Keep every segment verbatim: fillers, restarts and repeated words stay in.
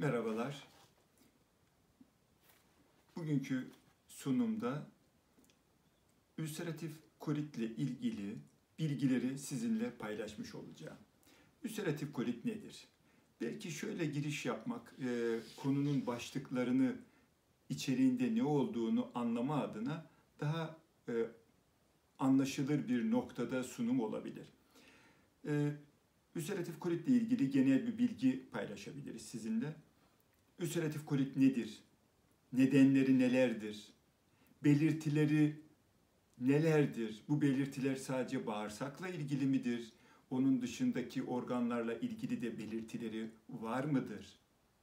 Merhabalar. Bugünkü sunumda ülseratif kolitle ilgili bilgileri sizinle paylaşmış olacağım. Ülseratif kolit nedir? Belki şöyle giriş yapmak, e, konunun başlıklarını, içeriğinde ne olduğunu anlama adına daha e, anlaşılır bir noktada sunum olabilir. E, ülseratif kolitle ilgili genel bir bilgi paylaşabiliriz sizinle. Ülseratif kolit nedir? Nedenleri nelerdir? Belirtileri nelerdir? Bu belirtiler sadece bağırsakla ilgili midir? Onun dışındaki organlarla ilgili de belirtileri var mıdır?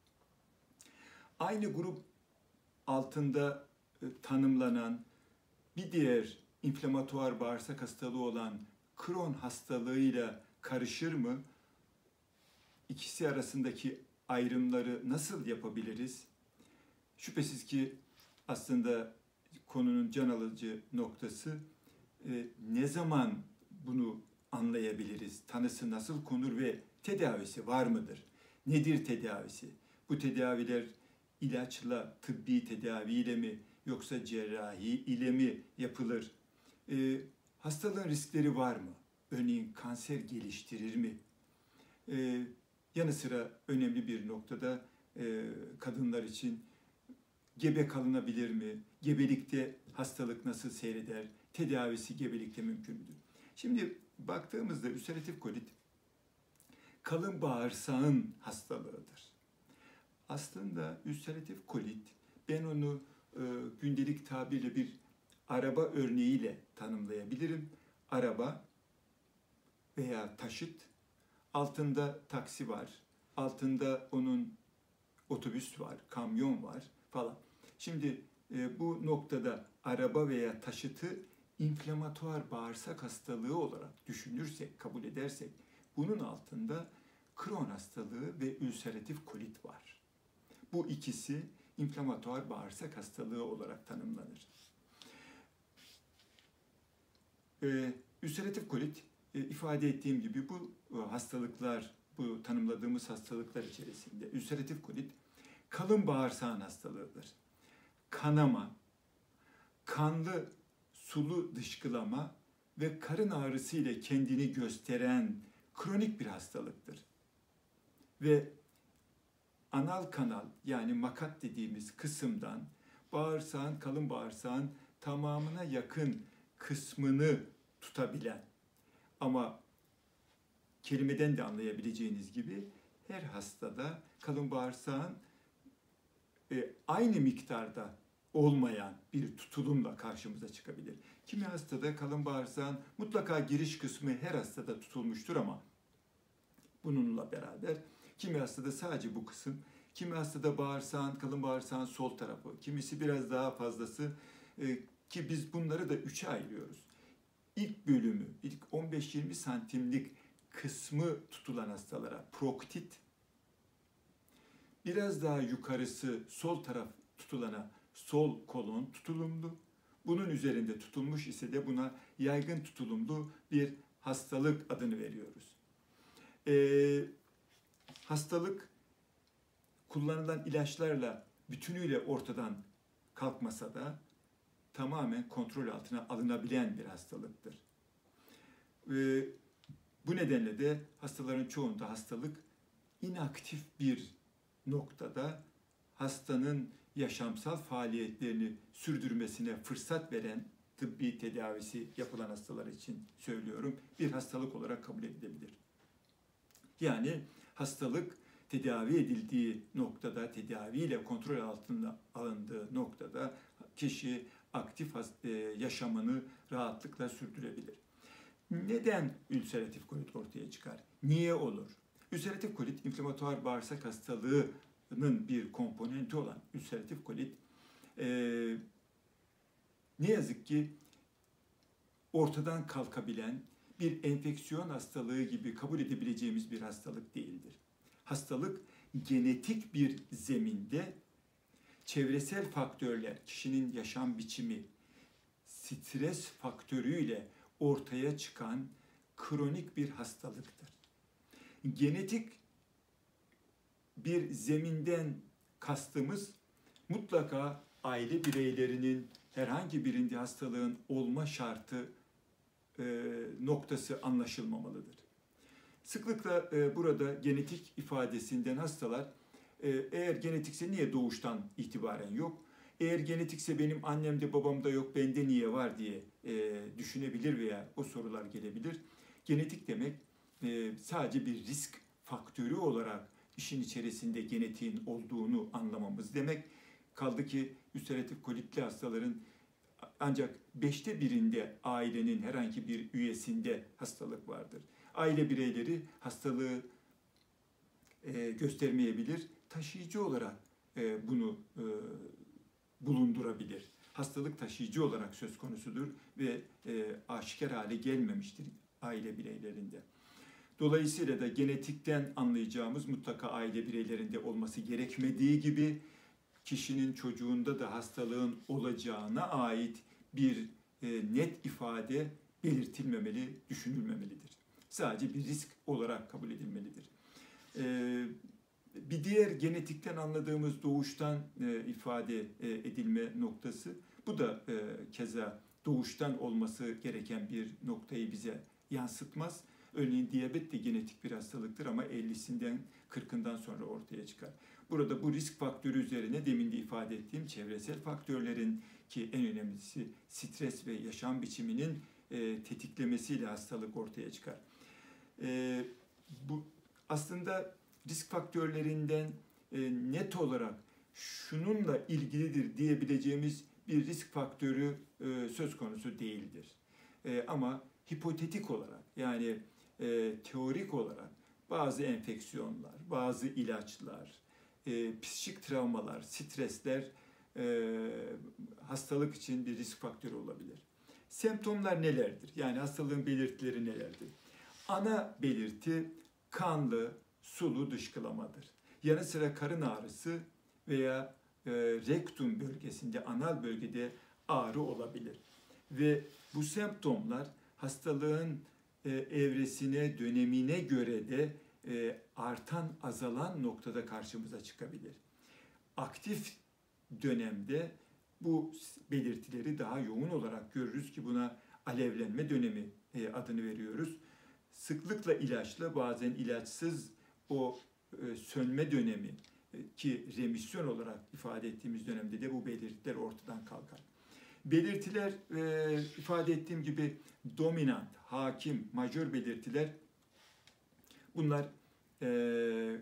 Aynı grup altında tanımlanan bir diğer inflamatuar bağırsak hastalığı olan Crohn hastalığıyla karışır mı? İkisi arasındaki ayrımları nasıl yapabiliriz? Şüphesiz ki aslında konunun can alıcı noktası e, ne zaman bunu anlayabiliriz? Tanısı nasıl konur ve tedavisi var mıdır? Nedir tedavisi? Bu tedaviler ilaçla, tıbbi tedaviyle mi yoksa cerrahi ile mi yapılır? E, hastalığın riskleri var mı? Örneğin kanser geliştirir mi? E, yanı sıra önemli bir noktada e, kadınlar için gebe kalınabilir mi? Gebelikte hastalık nasıl seyreder? Tedavisi gebelikte mümkün müdür? Şimdi baktığımızda ülseratif kolit kalın bağırsağın hastalığıdır. Aslında ülseratif kolit, ben onu e, gündelik tabirle bir araba örneğiyle tanımlayabilirim. Araba veya taşıt, altında taksi var, altında onun otobüs var, kamyon var falan. Şimdi e, bu noktada araba veya taşıtı inflamatuar bağırsak hastalığı olarak düşünürsek, kabul edersek, bunun altında Crohn hastalığı ve ülseratif kolit var. Bu ikisi inflamatuar bağırsak hastalığı olarak tanımlanır. E, ülseratif kolit, e, ifade ettiğim gibi bu e, hastalıklar, bu tanımladığımız hastalıklar içerisinde ülseratif kolit kalın bağırsağın hastalığıdır. Kanama, kanlı sulu dışkılama ve karın ağrısı ile kendini gösteren kronik bir hastalıktır. Ve anal kanal yani makat dediğimiz kısımdan bağırsağın, kalın bağırsağın tamamına yakın kısmını tutabilen ama kelimeden de anlayabileceğiniz gibi her hastada kalın bağırsağın e, aynı miktarda olmayan bir tutulumla karşımıza çıkabilir. Kimi hastada kalın bağırsağın mutlaka giriş kısmı her hastada tutulmuştur ama bununla beraber kimi hastada sadece bu kısım, kimi hastada bağırsağın, kalın bağırsağın sol tarafı, kimisi biraz daha fazlası e, ki biz bunları da üçe ayırıyoruz. İlk bölümü, ilk on beş yirmi santimlik kısmı tutulan hastalara proktit, biraz daha yukarısı sol taraf tutulana sol kolon tutulumlu, bunun üzerinde tutulmuş ise de buna yaygın tutulumlu bir hastalık adını veriyoruz. Ee, hastalık kullanılan ilaçlarla bütünüyle ortadan kalkmasa da tamamen kontrol altına alınabilen bir hastalıktır. Ee, bu nedenle de hastaların çoğunda hastalık inaktif bir noktada hastanın yaşamsal faaliyetlerini sürdürmesine fırsat veren tıbbi tedavisi yapılan hastalar için söylüyorum, bir hastalık olarak kabul edilebilir. Yani hastalık tedavi edildiği noktada, tedaviyle kontrol altına alındığı noktada kişi aktif yaşamını rahatlıkla sürdürebilir. Neden ülseratif kolit ortaya çıkar? Niye olur? Ülseratif kolit, inflamatuar bağırsak hastalığının bir komponenti olan ülseratif kolit, e, ne yazık ki ortadan kalkabilen bir enfeksiyon hastalığı gibi kabul edebileceğimiz bir hastalık değildir. Hastalık genetik bir zeminde çevresel faktörler, kişinin yaşam biçimi, stres faktörüyle ortaya çıkan kronik bir hastalıktır. Genetik bir zeminden kastımız mutlaka aile bireylerinin herhangi birinde hastalığın olma şartı e, noktası anlaşılmamalıdır. Sıklıkla e, burada genetik ifadesinden hastalar e, eğer genetikse niye doğuştan itibaren yok? Eğer genetikse benim annemde babamda yok, bende niye var diye e, düşünebilir veya o sorular gelebilir. Genetik demek e, sadece bir risk faktörü olarak işin içerisinde genetiğin olduğunu anlamamız demek. Kaldı ki ülseratif kolitli hastaların ancak beşte birinde ailenin herhangi bir üyesinde hastalık vardır. Aile bireyleri hastalığı e, göstermeyebilir, taşıyıcı olarak e, bunu e, bulundurabilir. Hastalık taşıyıcı olarak söz konusudur ve e, aşikar hale gelmemiştir aile bireylerinde. Dolayısıyla da genetikten anlayacağımız mutlaka aile bireylerinde olması gerekmediği gibi kişinin çocuğunda da hastalığın olacağına ait bir e, net ifade belirtilmemeli, düşünülmemelidir. Sadece bir risk olarak kabul edilmelidir. E, bir diğer genetikten anladığımız doğuştan e, ifade e, edilme noktası, bu da e, keza doğuştan olması gereken bir noktayı bize yansıtmaz. Örneğin diyabet de genetik bir hastalıktır ama ellisinden kırkından sonra ortaya çıkar. Burada bu risk faktörü üzerine demin de ifade ettiğim çevresel faktörlerin ki en önemlisi stres ve yaşam biçiminin e, tetiklemesiyle hastalık ortaya çıkar. E, bu aslında risk faktörlerinden e, net olarak şununla ilgilidir diyebileceğimiz bir risk faktörü e, söz konusu değildir. E, ama hipotetik olarak yani e, teorik olarak bazı enfeksiyonlar, bazı ilaçlar, e, psikik travmalar, stresler e, hastalık için bir risk faktörü olabilir. Semptomlar nelerdir? Yani hastalığın belirtileri nelerdir? Ana belirti kanlı, sulu dışkılamadır. Yanı sıra karın ağrısı veya e, rektum bölgesinde, anal bölgede ağrı olabilir. Ve bu semptomlar hastalığın e, evresine, dönemine göre de e, artan, azalan noktada karşımıza çıkabilir. Aktif dönemde bu belirtileri daha yoğun olarak görürüz ki buna alevlenme dönemi e, adını veriyoruz. Sıklıkla ilaçlı, bazen ilaçsız o e, sönme dönemi e, ki remisyon olarak ifade ettiğimiz dönemde de bu belirtiler ortadan kalkar. Belirtiler e, ifade ettiğim gibi dominant, hakim, majör belirtiler bunlar e,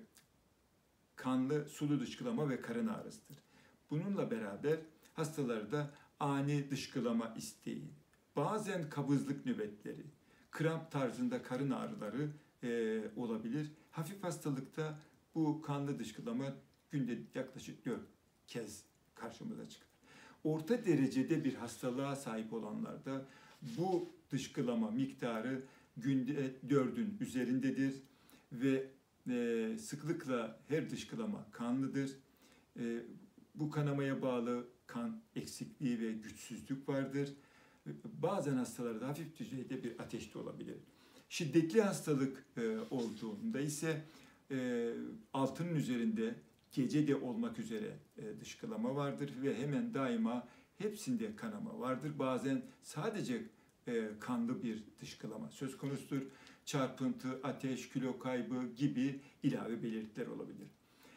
kanlı sulu dışkılama ve karın ağrısıdır. Bununla beraber hastalarda ani dışkılama isteği, bazen kabızlık nöbetleri, kramp tarzında karın ağrıları e, olabilir. Hafif hastalıkta bu kanlı dışkılama günde yaklaşık dört kez karşımıza çıkar. Orta derecede bir hastalığa sahip olanlarda bu dışkılama miktarı günde dördün üzerindedir ve e, sıklıkla her dışkılama kanlıdır. E, bu kanamaya bağlı kan eksikliği ve güçsüzlük vardır. Bazen hastalarda hafif düzeyde bir ateş de olabilir. Şiddetli hastalık e, olduğunda ise e, altının üzerinde gece de olmak üzere e, dışkılama vardır ve hemen daima hepsinde kanama vardır. Bazen sadece e, kanlı bir dışkılama söz konusudur. Çarpıntı, ateş, kilo kaybı gibi ilave belirtiler olabilir.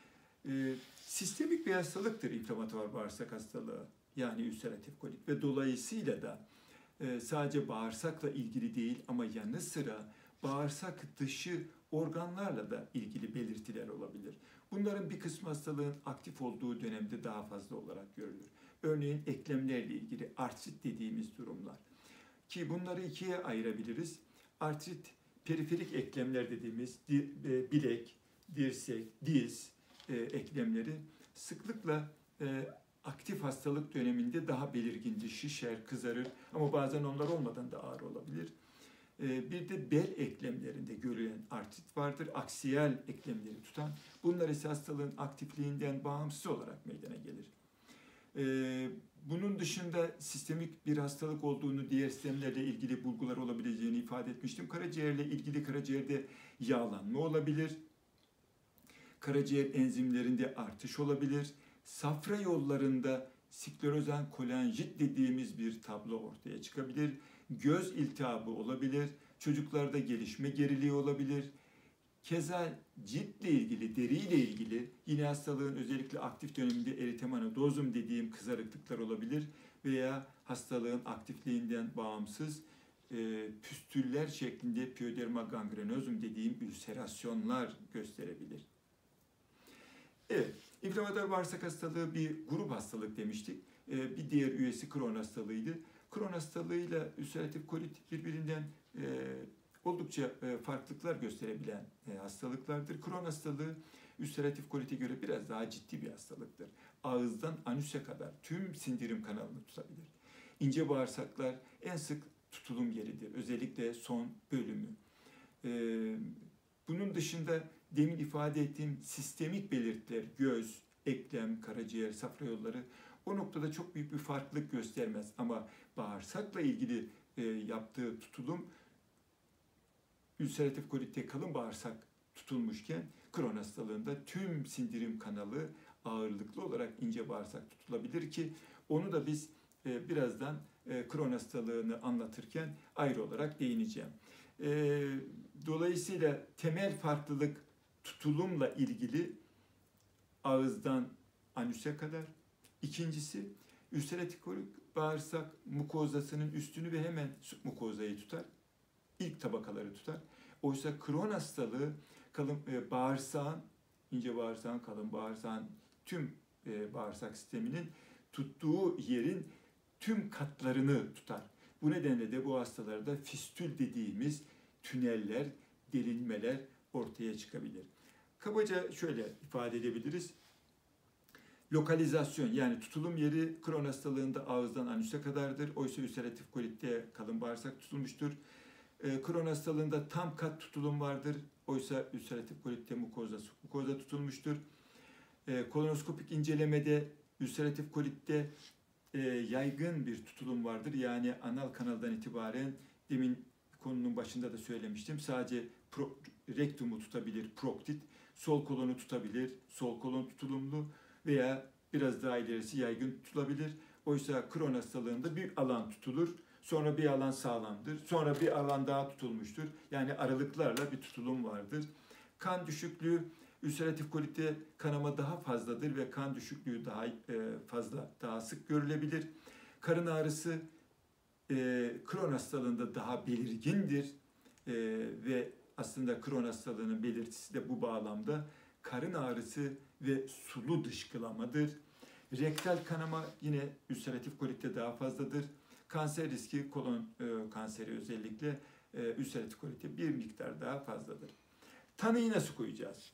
E, sistemik bir hastalıktır inflamatuar bağırsak hastalığı yani ülseratif kolit ve dolayısıyla da e, sadece bağırsakla ilgili değil ama yanı sıra bağırsak dışı organlarla da ilgili belirtiler olabilir. Bunların bir kısmı hastalığın aktif olduğu dönemde daha fazla olarak görülür. Örneğin eklemlerle ilgili artrit dediğimiz durumlar. Ki bunları ikiye ayırabiliriz. Artrit, periferik eklemler dediğimiz bilek, dirsek, diz e, eklemleri sıklıkla e, aktif hastalık döneminde daha belirgindir, şişer, kızarır ama bazen onlar olmadan da ağrı olabilir. Bir de bel eklemlerinde görülen artrit vardır. Aksiyel eklemleri tutan. Bunlar ise hastalığın aktifliğinden bağımsız olarak meydana gelir. Bunun dışında sistemik bir hastalık olduğunu, diğer sistemlerle ilgili bulgular olabileceğini ifade etmiştim. Karaciğerle ilgili karaciğerde yağlanma olabilir. Karaciğer enzimlerinde artış olabilir. Safra yollarında sklerozan kolanjit dediğimiz bir tablo ortaya çıkabilir. Göz iltihabı olabilir. Çocuklarda gelişme geriliği olabilir. Keza ciltle ilgili, deriyle ilgili yine hastalığın özellikle aktif döneminde eritemanoidozum dediğim kızarıklıklar olabilir veya hastalığın aktifliğinden bağımsız e, püstüller şeklinde piyoderma gangrenozum dediğim ülserasyonlar gösterebilir. Evet, inflamatuar bağırsak hastalığı bir grup hastalık demiştik. E, bir diğer üyesi Crohn hastalığıydı. Crohn hastalığıyla ülseratif kolit birbirinden e, oldukça e, farklılıklar gösterebilen e, hastalıklardır. Crohn hastalığı ülseratif kolite göre biraz daha ciddi bir hastalıktır. Ağızdan anüse kadar tüm sindirim kanalını tutabilir. İnce bağırsaklar en sık tutulum yeridir. Özellikle son bölümü. E, bunun dışında demin ifade ettiğim sistemik belirtiler, göz, eklem, karaciğer, safra yolları o noktada çok büyük bir farklılık göstermez. Ama bağırsakla ilgili e, yaptığı tutulum ülseratif kolitte kalın bağırsak tutulmuşken Crohn hastalığında tüm sindirim kanalı ağırlıklı olarak ince bağırsak tutulabilir ki onu da biz e, birazdan e, Crohn hastalığını anlatırken ayrı olarak değineceğim. E, dolayısıyla temel farklılık tutulumla ilgili ağızdan anüse kadar. İkincisi ülseratif kolit bağırsak mukozasının üstünü ve hemen mukozayı tutar. İlk tabakaları tutar. Oysa Crohn hastalığı kalın e, bağırsağın, ince bağırsağın, kalın bağırsağın tüm e, bağırsak sisteminin tuttuğu yerin tüm katlarını tutar. Bu nedenle de bu hastalarda fistül dediğimiz tüneller, delinmeler ortaya çıkabilir. Kabaca şöyle ifade edebiliriz. Lokalizasyon yani tutulum yeri Crohn hastalığında ağızdan anüse kadardır. Oysa ülseratif kolitte kalın bağırsak tutulmuştur. Crohn hastalığında tam kat tutulum vardır. Oysa ülseratif kolitte mukoza, mukoza tutulmuştur. Kolonoskopik incelemede ülseratif kolitte yaygın bir tutulum vardır. Yani anal kanaldan itibaren demin konunun başında da söylemiştim. Sadece pro, rektumu tutabilir, proktit, sol kolonu tutabilir, sol kolon tutulumlu veya biraz daha ilerisi yaygın tutulabilir. Oysa Crohn hastalığında bir alan tutulur. Sonra bir alan sağlamdır. Sonra bir alan daha tutulmuştur. Yani aralıklarla bir tutulum vardır. Kan düşüklüğü, ülseratif kolitte kanama daha fazladır ve kan düşüklüğü daha fazla, daha sık görülebilir. Karın ağrısı e, Crohn hastalığında daha belirgindir e, ve aslında Crohn hastalığının belirtisi de bu bağlamda karın ağrısı ve sulu dışkılamadır. Rektal kanama yine ülseratif kolitte daha fazladır. Kanser riski, kolon e, kanseri özellikle e, ülseratif kolitte bir miktar daha fazladır. Tanıyı nasıl koyacağız?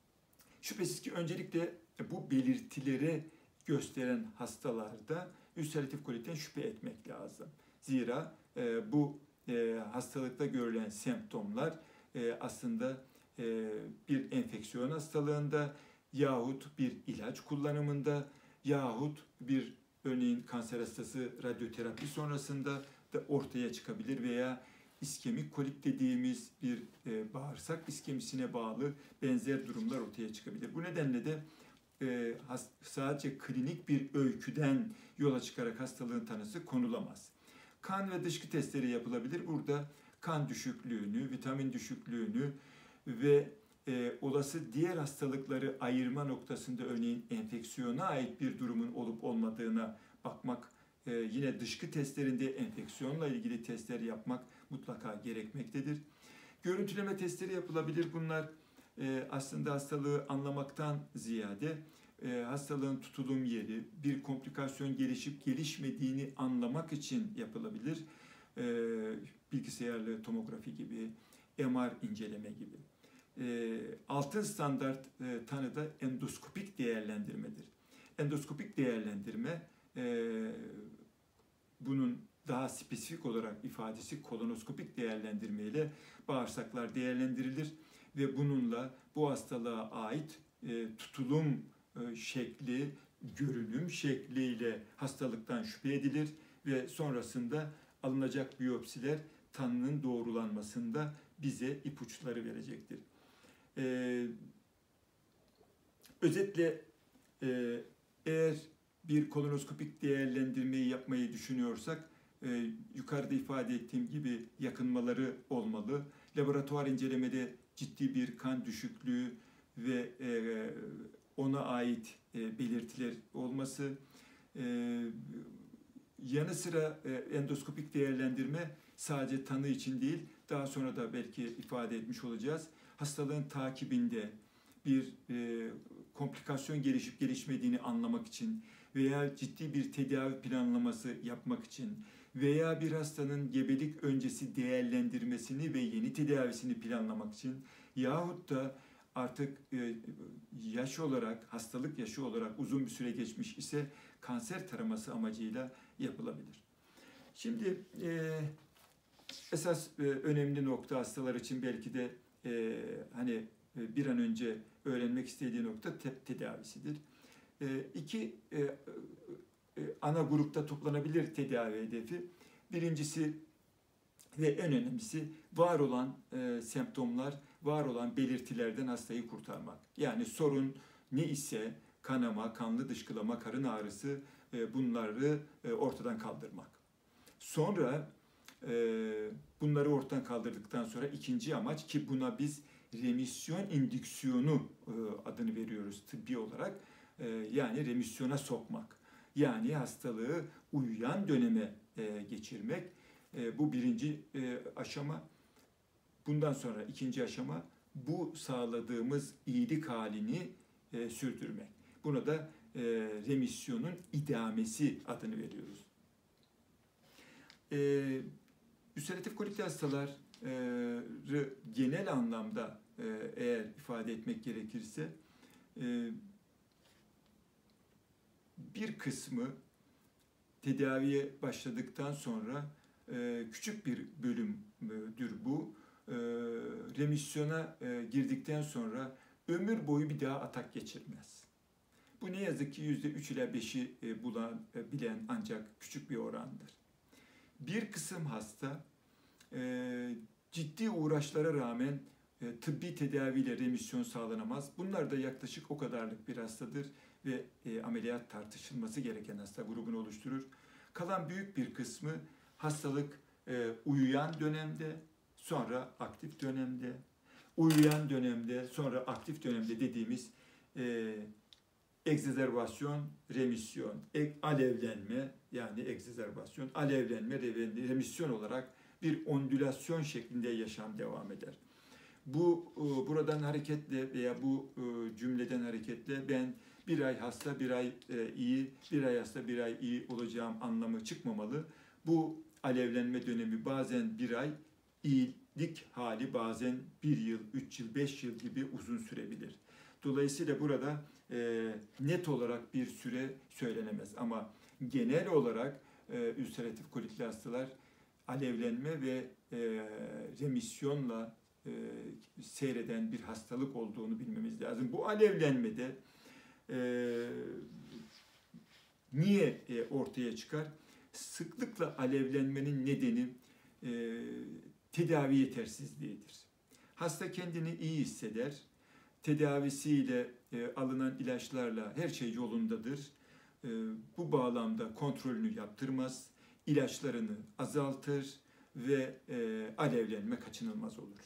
Şüphesiz ki öncelikle bu belirtileri gösteren hastalarda ülseratif kolitten şüphe etmek lazım. Zira e, bu e, hastalıkta görülen semptomlar e, aslında e, bir enfeksiyon hastalığında yahut bir ilaç kullanımında yahut bir örneğin kanser hastası radyoterapi sonrasında da ortaya çıkabilir veya iskemik kolit dediğimiz bir e, bağırsak iskemisine bağlı benzer durumlar ortaya çıkabilir. Bu nedenle de e, has, sadece klinik bir öyküden yola çıkarak hastalığın tanısı konulamaz. Kan ve dışkı testleri yapılabilir. Burada kan düşüklüğünü, vitamin düşüklüğünü ve e, olası diğer hastalıkları ayırma noktasında örneğin enfeksiyona ait bir durumun olup olmadığına bakmak, e, yine dışkı testlerinde enfeksiyonla ilgili testler yapmak mutlaka gerekmektedir. Görüntüleme testleri yapılabilir. Bunlar e, aslında hastalığı anlamaktan ziyade e, hastalığın tutulum yeri, bir komplikasyon gelişip gelişmediğini anlamak için yapılabilir. E, bilgisayarlı tomografi gibi, M R inceleme gibi. E, altın standart e, tanı da endoskopik değerlendirmedir. Endoskopik değerlendirme e, bunun daha spesifik olarak ifadesi kolonoskopik değerlendirme ile bağırsaklar değerlendirilir ve bununla bu hastalığa ait e, tutulum e, şekli, görünüm şekliyle hastalıktan şüphe edilir ve sonrasında alınacak biyopsiler tanının doğrulanmasında bize ipuçları verecektir. E, Özetle e, eğer bir kolonoskopik değerlendirmeyi yapmayı düşünüyorsak e, yukarıda ifade ettiğim gibi yakınmaları olmalı. Laboratuvar incelemede ciddi bir kan düşüklüğü ve e, ona ait e, belirtiler olması, e, yanı sıra e, endoskopik değerlendirme sadece tanı için değil, daha sonra da belki ifade etmiş olacağız. Hastalığın takibinde bir e, komplikasyon gelişip gelişmediğini anlamak için veya ciddi bir tedavi planlaması yapmak için veya bir hastanın gebelik öncesi değerlendirmesini ve yeni tedavisini planlamak için yahut da artık e, yaş olarak, hastalık yaşı olarak uzun bir süre geçmiş ise kanser taraması amacıyla yapılabilir. Şimdi e, esas e, önemli nokta hastalar için belki de e, hani e, bir an önce öğrenmek istediği nokta te tedavisidir. E, iki e, e, ana grupta toplanabilir tedavi hedefi. Birincisi ve en önemlisi var olan e, semptomlar, var olan belirtilerden hastayı kurtarmak. Yani sorun ne ise kanama, kanlı dışkılama, karın ağrısı e, bunları e, ortadan kaldırmak. Sonra e, bunları ortadan kaldırdıktan sonra ikinci amaç ki buna biz remisyon indüksiyonu e, adını veriyoruz tıbbi olarak. E, yani remisyona sokmak. Yani hastalığı uyuyan döneme e, geçirmek. E, bu birinci e, aşama. Bundan sonra ikinci aşama bu sağladığımız iyilik halini e, sürdürmek. Buna da e, remisyonun idamesi adını veriyoruz. E, Ülseratif kolit hastaları genel anlamda e, eğer ifade etmek gerekirse e, bir kısmı tedaviye başladıktan sonra e, küçük bir bölümdür bu. E, remisyona e, girdikten sonra ömür boyu bir daha atak geçirmez. Bu ne yazık ki yüzde üç ila beşi e, bulan, e, bilen ancak küçük bir orandır. Bir kısım hasta e, ciddi uğraşlara rağmen e, tıbbi tedaviyle remisyon sağlanamaz. Bunlar da yaklaşık o kadarlık bir hastadır ve e, ameliyat tartışılması gereken hasta grubunu oluşturur. Kalan büyük bir kısmı hastalık e, uyuyan dönemde, sonra aktif dönemde, uyuyan dönemde, sonra aktif dönemde dediğimiz e, egzezerbasyon, remisyon, alevlenme yani egzezerbasyon, alevlenme, remisyon olarak bir ondülasyon şeklinde yaşam devam eder. Bu buradan hareketle veya bu cümleden hareketle ben bir ay hasta, bir ay iyi, bir ay hasta, bir ay iyi olacağım anlamı çıkmamalı. Bu alevlenme dönemi bazen bir ay, iyilik hali bazen bir yıl, üç yıl, beş yıl gibi uzun sürebilir. Dolayısıyla burada e, net olarak bir süre söylenemez ama genel olarak e, ülseratif kolitli hastalar alevlenme ve e, remisyonla e, seyreden bir hastalık olduğunu bilmemiz lazım. Bu alevlenmede e, niye e, ortaya çıkar? Sıklıkla alevlenmenin nedeni e, tedavi yetersizliğidir. Hasta kendini iyi hisseder. Tedavisiyle e, alınan ilaçlarla her şey yolundadır. E, bu bağlamda kontrolünü yaptırmaz, ilaçlarını azaltır ve e, alevlenme kaçınılmaz olur.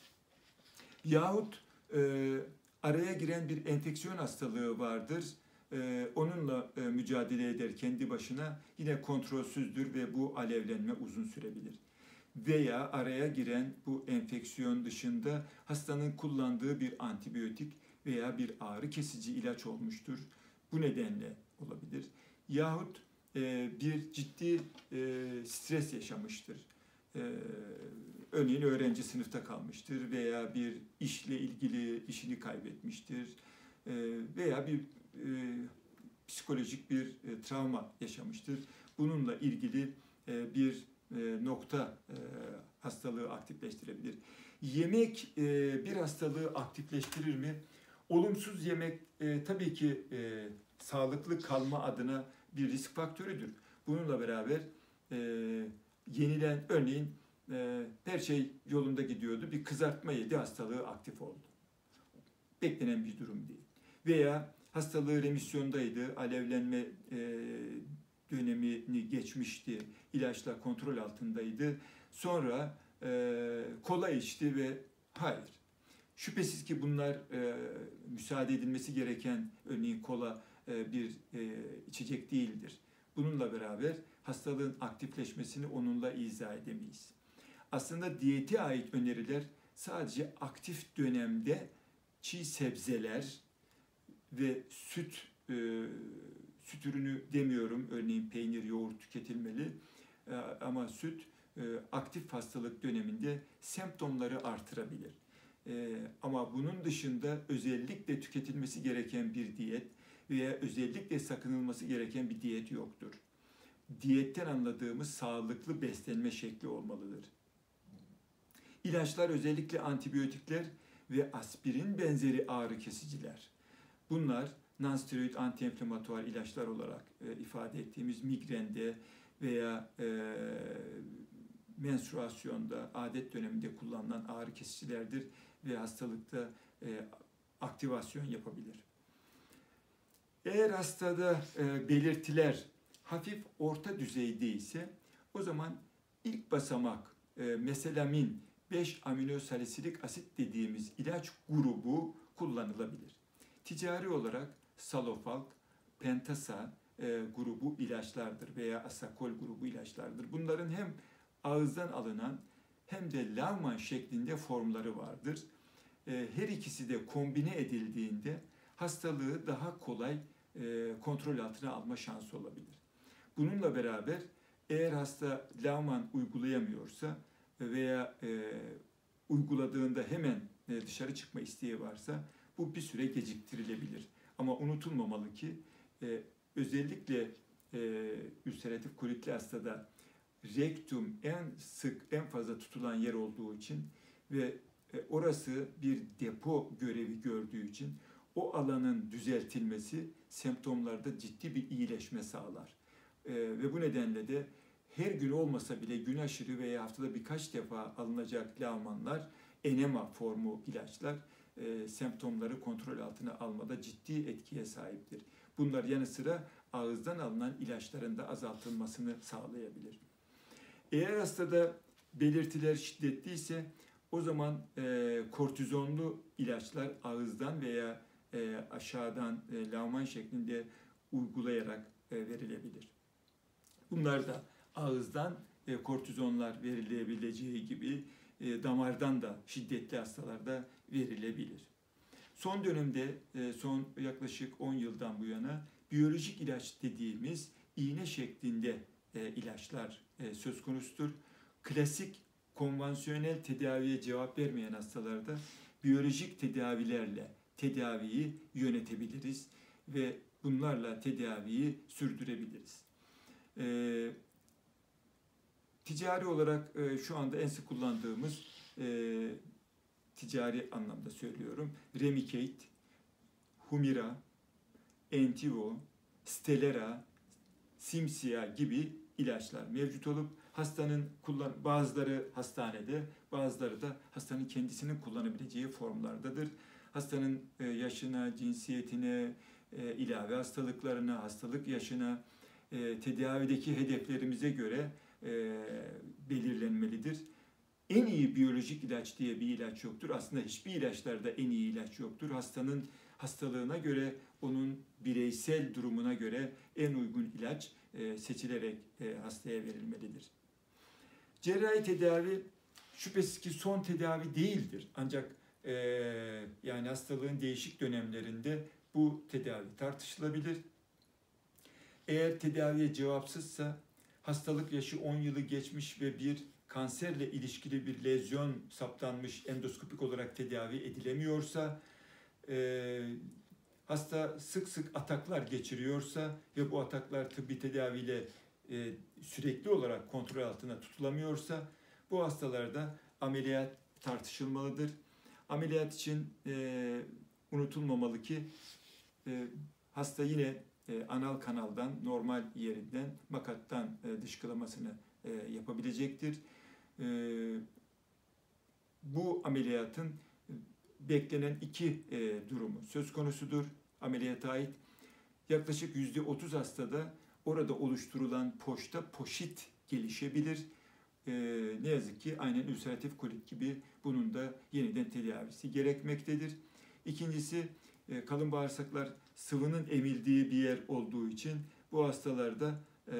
Yahut e, araya giren bir enfeksiyon hastalığı vardır. E, onunla e, mücadele eder kendi başına yine kontrolsüzdür ve bu alevlenme uzun sürebilir. Veya araya giren bu enfeksiyon dışında hastanın kullandığı bir antibiyotik veya bir ağrı kesici ilaç olmuştur. Bu nedenle olabilir. Yahut e, bir ciddi e, stres yaşamıştır. E, örneğin öğrenci sınıfta kalmıştır veya bir işle ilgili işini kaybetmiştir. E, veya bir e, psikolojik bir e, travma yaşamıştır. Bununla ilgili e, bir e, nokta e, hastalığı aktifleştirebilir. Yemek e, bir hastalığı aktifleştirir mi? Olumsuz yemek e, tabii ki e, sağlıklı kalma adına bir risk faktörüdür. Bununla beraber e, yenilen örneğin e, her şey yolunda gidiyordu. Bir kızartma yedi, hastalığı aktif oldu. Beklenen bir durum değil. Veya hastalığı remisyondaydı, alevlenme e, dönemini geçmişti, ilaçla kontrol altındaydı. Sonra e, kola içti ve hayır. Şüphesiz ki bunlar e, müsaade edilmesi gereken, örneğin kola e, bir e, içecek değildir. Bununla beraber hastalığın aktifleşmesini onunla izah edemeyiz. Aslında diyete ait öneriler sadece aktif dönemde çiğ sebzeler ve süt, e, süt ürünü demiyorum, örneğin peynir, yoğurt tüketilmeli e, ama süt e, aktif hastalık döneminde semptomları artırabilir. E, ama bunun dışında özellikle tüketilmesi gereken bir diyet veya özellikle sakınılması gereken bir diyet yoktur. Diyetten anladığımız sağlıklı beslenme şekli olmalıdır. İlaçlar, özellikle antibiyotikler ve aspirin benzeri ağrı kesiciler. Bunlar nonsteroid antiinflamatuar ilaçlar olarak e, ifade ettiğimiz migrende veya e, menstruasyonda, adet döneminde kullanılan ağrı kesicilerdir ve hastalıkta e, aktivasyon yapabilir. Eğer hastada e, belirtiler hafif orta düzeyde ise o zaman ilk basamak e, meselamin beş aminosalisilik asit dediğimiz ilaç grubu kullanılabilir. Ticari olarak Salofalk, Pentasa e, grubu ilaçlardır veya Asacol grubu ilaçlardır. Bunların hem ağızdan alınan hem de lavman şeklinde formları vardır. E, her ikisi de kombine edildiğinde hastalığı daha kolay e, kontrol altına alma şansı olabilir. Bununla beraber eğer hasta lavman uygulayamıyorsa veya e, uyguladığında hemen e, dışarı çıkma isteği varsa bu bir süre geciktirilebilir. Ama unutulmamalı ki e, özellikle e, ülseratif kolitli hastada rektum en sık, en fazla tutulan yer olduğu için ve e, orası bir depo görevi gördüğü için o alanın düzeltilmesi semptomlarda ciddi bir iyileşme sağlar. E, ve bu nedenle de her gün olmasa bile gün aşırı veya haftada birkaç defa alınacak lavmanlar, enema formu ilaçlar e, semptomları kontrol altına almada ciddi etkiye sahiptir. Bunlar yanı sıra ağızdan alınan ilaçların da azaltılmasını sağlayabilir. Eğer hastada belirtiler şiddetliyse o zaman e, kortizonlu ilaçlar ağızdan veya e, aşağıdan e, lavman şeklinde uygulayarak e, verilebilir. Bunlar da ağızdan e, kortizonlar verilebileceği gibi e, damardan da şiddetli hastalarda verilebilir. Son dönemde, e, son yaklaşık on yıldan bu yana biyolojik ilaç dediğimiz iğne şeklinde e, ilaçlar e, söz konusudur. Klasik, konvansiyonel tedaviye cevap vermeyen hastalarda biyolojik tedavilerle tedaviyi yönetebiliriz ve bunlarla tedaviyi sürdürebiliriz. E, ticari olarak e, şu anda en sık kullandığımız e, ticari anlamda söylüyorum. Remicade, Humira, Entivo, Stelera, Simsia gibi ilaçlar mevcut olup hastanın kullan bazıları hastanede, bazıları da hastanın kendisinin kullanabileceği formlardadır. Hastanın e, yaşına, cinsiyetine, e, ilave hastalıklarına, hastalık yaşına, e, tedavideki hedeflerimize göre e, belirlenmelidir. En iyi biyolojik ilaç diye bir ilaç yoktur. Aslında hiçbir ilaçlarda en iyi ilaç yoktur. Hastanın hastalığına göre, onun bireysel durumuna göre en uygun ilaç e, seçilerek e, hastaya verilmelidir. Cerrahi tedavi şüphesiz ki son tedavi değildir. Ancak e, yani hastalığın değişik dönemlerinde bu tedavi tartışılabilir. Eğer tedaviye cevapsızsa, hastalık yaşı on yılı geçmiş ve bir kanserle ilişkili bir lezyon saptanmış, endoskopik olarak tedavi edilemiyorsa, e, hasta sık sık ataklar geçiriyorsa ve bu ataklar tıbbi tedaviyle e, sürekli olarak kontrol altına tutulamıyorsa, bu hastalarda ameliyat tartışılmalıdır. Ameliyat için e, unutulmamalı ki e, hasta yine e, anal kanaldan, normal yerinden, makattan e, dışkılamasını e, yapabilecektir. E, bu ameliyatın beklenen iki e, durumu söz konusudur. ameliyata ait. Yaklaşık yüzde otuz hastada orada oluşturulan poşta poşit gelişebilir. Ee, ne yazık ki aynen ülseratif kolit gibi bunun da yeniden tedavisi gerekmektedir. İkincisi, e, kalın bağırsaklar sıvının emildiği bir yer olduğu için bu hastalarda e,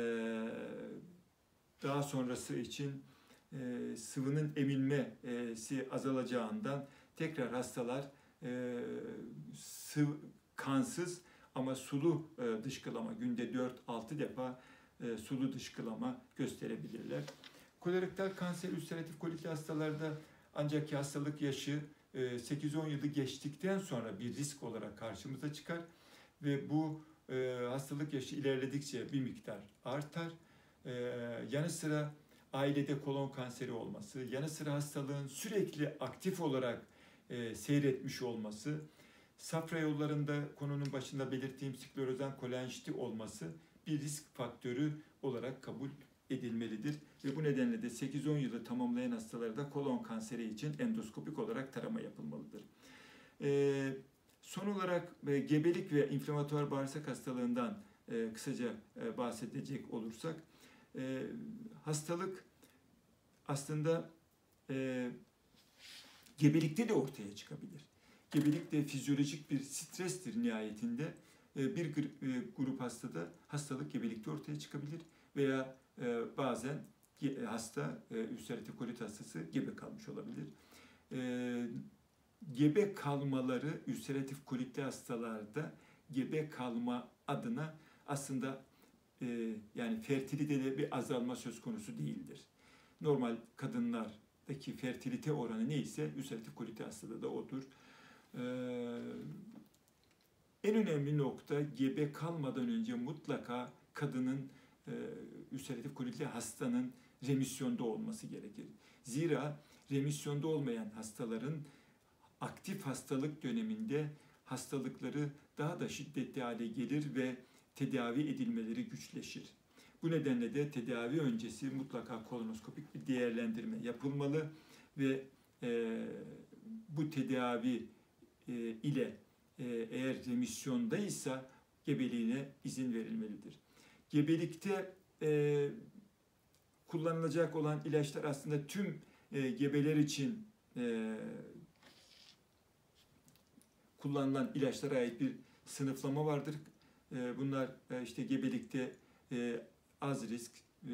daha sonrası için e, sıvının emilmesi azalacağından tekrar hastalar e, sıvı, kansız ama sulu e, dışkılama, günde dört altı defa e, sulu dışkılama gösterebilirler. Kolorektal kanser ülseratif kolitli hastalarda ancak ki hastalık yaşı e, sekiz on yılı geçtikten sonra bir risk olarak karşımıza çıkar ve bu e, hastalık yaşı ilerledikçe bir miktar artar. E, yanı sıra ailede kolon kanseri olması, yanı sıra hastalığın sürekli aktif olarak e, seyretmiş olması, safra yollarında konunun başında belirttiğim sklerozan kolanjiti olması bir risk faktörü olarak kabul edilmelidir. Ve bu nedenle de sekiz on yılı tamamlayan hastalarda kolon kanseri için endoskopik olarak tarama yapılmalıdır. E, son olarak e, gebelik ve inflamatuar bağırsak hastalığından e, kısaca e, bahsedecek olursak, e, hastalık aslında e, gebelikte de ortaya çıkabilir. Gebelik de fizyolojik bir strestir nihayetinde. E, bir e, grup hastada hastalık gebelikte ortaya çıkabilir veya e, bazen ge, hasta, e, ülseratif kolit hastası gebe kalmış olabilir. E, gebe kalmaları ülseratif kolitli hastalarda gebe kalma adına aslında e, yani fertilitede bir azalma söz konusu değildir. Normal kadınlardaki fertilite oranı neyse ülseratif kolitli hastada da odur. Ee, en önemli nokta gebe kalmadan önce mutlaka kadının e, ülseratif kolitli hastanın remisyonda olması gerekir. Zira remisyonda olmayan hastaların aktif hastalık döneminde hastalıkları daha da şiddetli hale gelir ve tedavi edilmeleri güçleşir. Bu nedenle de tedavi öncesi mutlaka kolonoskopik bir değerlendirme yapılmalı ve e, bu tedavi e, ile e, eğer remisyondaysa gebeliğine izin verilmelidir. Gebelikte e, kullanılacak olan ilaçlar aslında tüm e, gebeler için e, kullanılan ilaçlara ait bir sınıflama vardır. E, bunlar e, işte gebelikte e, az risk, e,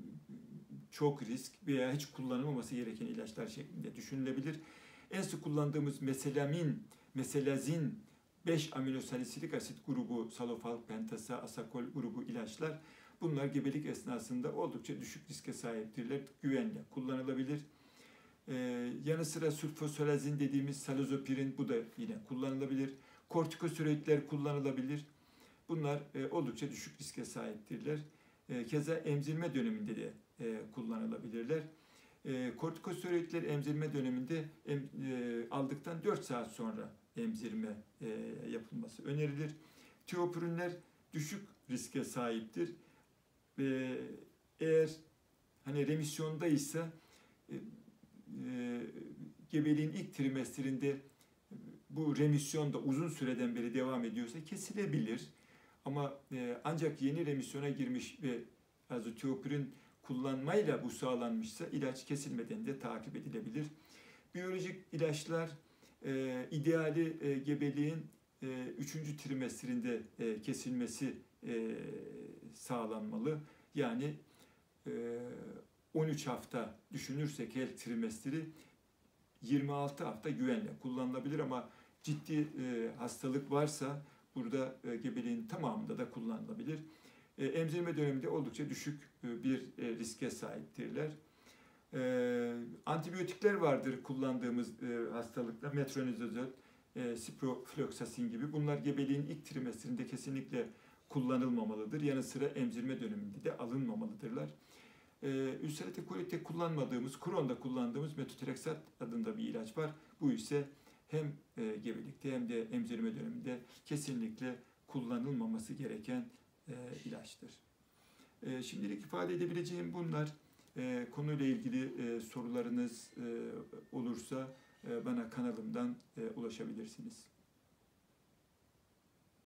çok risk veya hiç kullanılmaması gereken ilaçlar şeklinde düşünülebilir. En sık kullandığımız meselamin, meselazin, beş aminosalisilik asit grubu, salofal pentasa, asakol grubu ilaçlar. Bunlar gebelik esnasında oldukça düşük riske sahiptirler, güvenle kullanılabilir. Ee, yanı sıra sülfosolazin dediğimiz salozopirin, bu da yine kullanılabilir. Kortikosteroidler kullanılabilir. Bunlar e, oldukça düşük riske sahiptirler. E, keza emzirme döneminde de e, kullanılabilirler. E, kortikosteroidler emzirme döneminde em, e, aldıktan dört saat sonra emzirme e, yapılması önerilir. Tiopürünler düşük riske sahiptir. E, eğer hani remisyondaysa e, e, gebeliğin ilk trimestrinde bu remisyon da uzun süreden beri devam ediyorsa kesilebilir. Ama e, ancak yeni remisyona girmiş ve azotiopirin kullanmayla bu sağlanmışsa ilaç kesilmeden de takip edilebilir. Biyolojik ilaçlar e, ideali e, gebeliğin e, üçüncü trimestrinde e, kesilmesi e, sağlanmalı. Yani e, on üç hafta düşünürsek her trimestri yirmi altı hafta güvenle kullanılabilir ama ciddi e, hastalık varsa burada e, gebeliğin tamamında da kullanılabilir. E, emzirme döneminde oldukça düşük e, bir e, riske sahiptirler. E, antibiyotikler vardır kullandığımız e, hastalıklar, metronidazol, e, ciprofloxacin gibi. Bunlar gebeliğin ilk trimestrinde kesinlikle kullanılmamalıdır. Yanı sıra emzirme döneminde de alınmamalıdırlar. E, ülseratif kolitte kullanmadığımız, Crohn'da kullandığımız metotrexat adında bir ilaç var. Bu ise hem e, gebelikte hem de emzirme döneminde kesinlikle kullanılmaması gereken e, ilaçtır. E, şimdilik ifade edebileceğim bunlar. E, konuyla ilgili e, sorularınız e, olursa e, bana kanalımdan e, ulaşabilirsiniz.